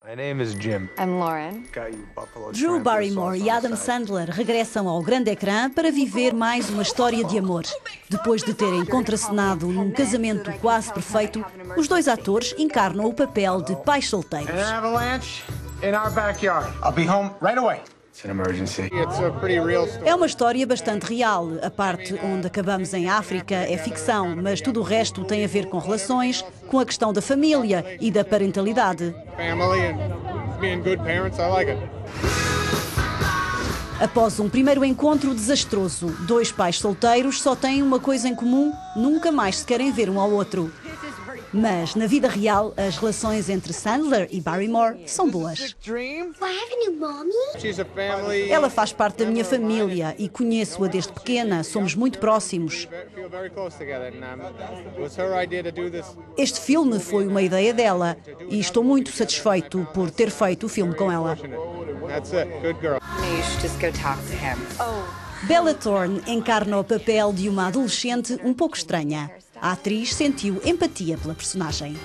My name is Jim. I'm Lauren. Drew Barrymore e Adam Sandler regressam ao grande ecrã para viver mais uma história de amor. Depois de terem contracenado num casamento quase perfeito, os dois atores encarnam o papel de pais solteiros. An avalanche in our backyard. I'll be home right away. It's an emergency. It's a pretty real story. É uma história bastante real. A parte onde acabamos em África é ficção, mas tudo o resto tem a ver com relações, com a questão da família e da parentalidade. Family and being good parents, I like it. Após um primeiro encontro desastroso, dois pais solteiros só têm uma coisa em comum: nunca mais se querem ver um ao outro. Mas, na vida real, as relações entre Sandler e Barrymore são boas. Ela faz parte da minha família e conheço-a desde pequena, somos muito próximos. Este filme foi uma ideia dela e estou muito satisfeito por ter feito o filme com ela. Bella Thorne encarna o papel de uma adolescente um pouco estranha. A atriz sentiu empatia pela personagem.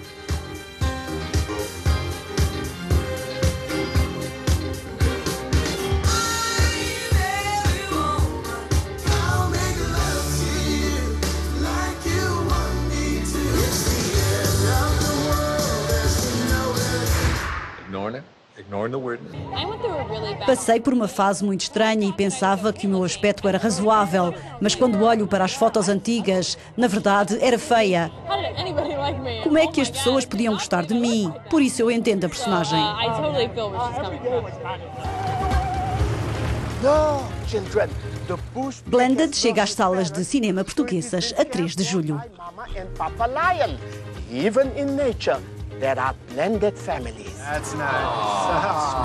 Passei por uma fase muito estranha e pensava que o meu aspecto era razoável, mas quando olho para as fotos antigas, na verdade era feia. Como é que as pessoas podiam gostar de mim? Por isso eu entendo a personagem. Blended chega às salas de cinema portuguesas a 3 de julho. Even in nature, there are blended families. That's nice.